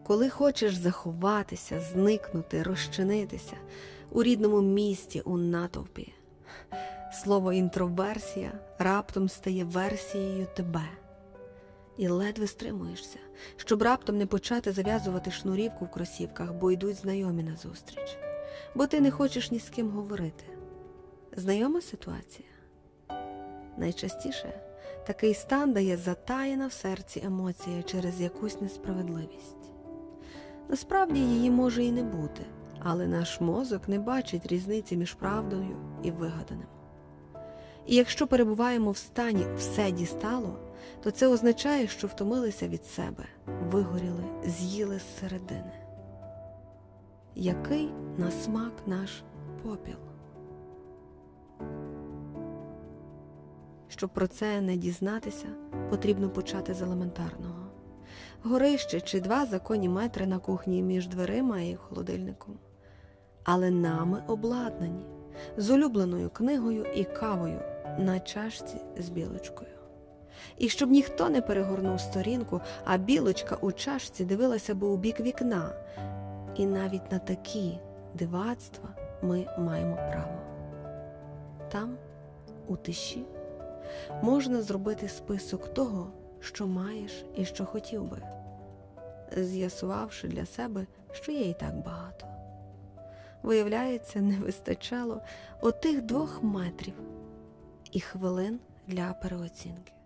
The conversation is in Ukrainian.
Коли хочеш заховатися, зникнути, розчинитися у рідному місті, у натовпі, слово «інтроверсія» раптом стає версією тебе. І ледве стримуєшся, щоб раптом не почати зав'язувати шнурівку в кросівках, бо йдуть знайомі назустріч. Бо ти не хочеш ні з ким говорити. Знайома ситуація? Найчастіше такий стан дає затаєна в серці емоція через якусь несправедливість. Насправді її може і не бути, але наш мозок не бачить різниці між правдою і вигаданим. І якщо перебуваємо в стані «все дістало», то це означає, що втомилися від себе, вигоріли, з'їли зсередини. Який на смак наш попіл? Щоб про це не дізнатися, потрібно почати з елементарного. Горище чи 2 законні метри на кухні між дверима і холодильником. Але нами обладнані, з улюбленою книгою і кавою на чашці з білочкою. І щоб ніхто не перегорнув сторінку, а білочка у чашці дивилася би у бік вікна. І навіть на такі дивацтва ми маємо право. Там, у тиші, можна зробити список того, що маєш і що хотів би, з'ясувавши для себе, що є і так багато. Виявляється, не вистачало отих 2 метрів і хвилин для переоцінки.